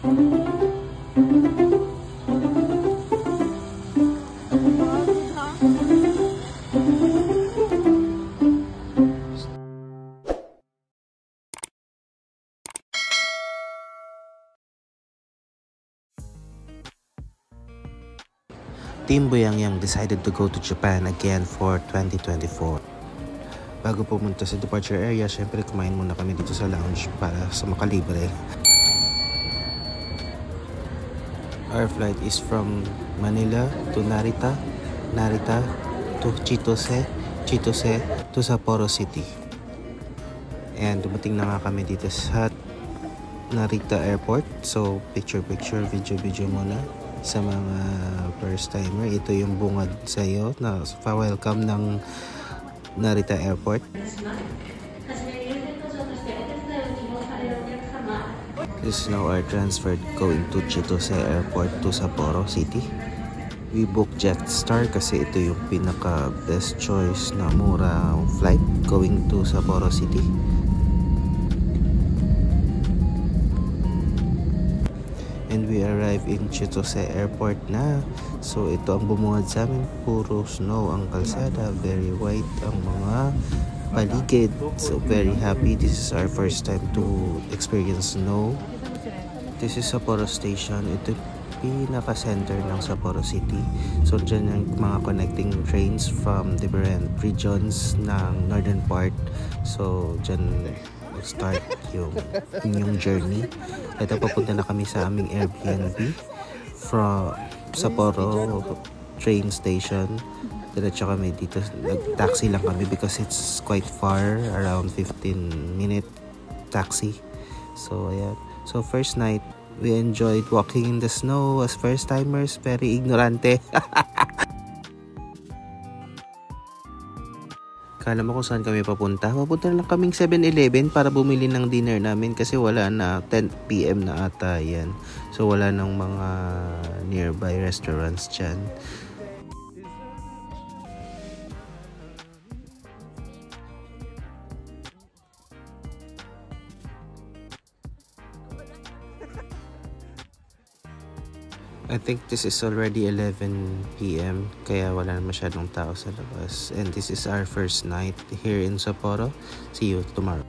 Team Boyangyang decided to go to Japan again for 2024. Bago pumunta sa departure area, syempre kumain muna kami dito sa lounge para sa makalibre. Our flight is from Manila to Narita, Narita to Chitose, Chitose to Sapporo City. And dumating na nga kami dito sa Narita Airport. So picture, video muna. Sa mga first timer, ito yung bungad sa iyo na pa-welcome ng Narita Airport. This is now our transfer going to Chitose Airport to Sapporo City. We booked Jetstar kasi ito yung pinaka best choice na mura flight going to Sapporo City. And we arrive in Chitose Airport na. So ito ang bumungad sa amin. Puro snow ang kalsada. Very white ang mga paligid. So very happy. This is our first time to experience snow. This is Sapporo Station. Ito pinaka-center ng Sapporo City. So dyan yung mga connecting trains from different regions ng northern part. So dyan start yung inyong journey. Ito, papunta na kami sa aming Airbnb from Sapporo train station. Diretso kami dito. Nag-taxi lang kami because it's quite far, around 15-minute taxi. So ayan. So first night, we enjoyed walking in the snow as first timers. Very ignorante. Kala mo kung saan kami papunta. Papunta na lang kaming 7-Eleven para bumili ng dinner namin kasi wala na, 10 PM na ata yan. So wala nang mga nearby restaurants dyan. I think this is already 11 PM kaya wala na masyadong tao sa labas. And this is our first night here in Sapporo. See you tomorrow.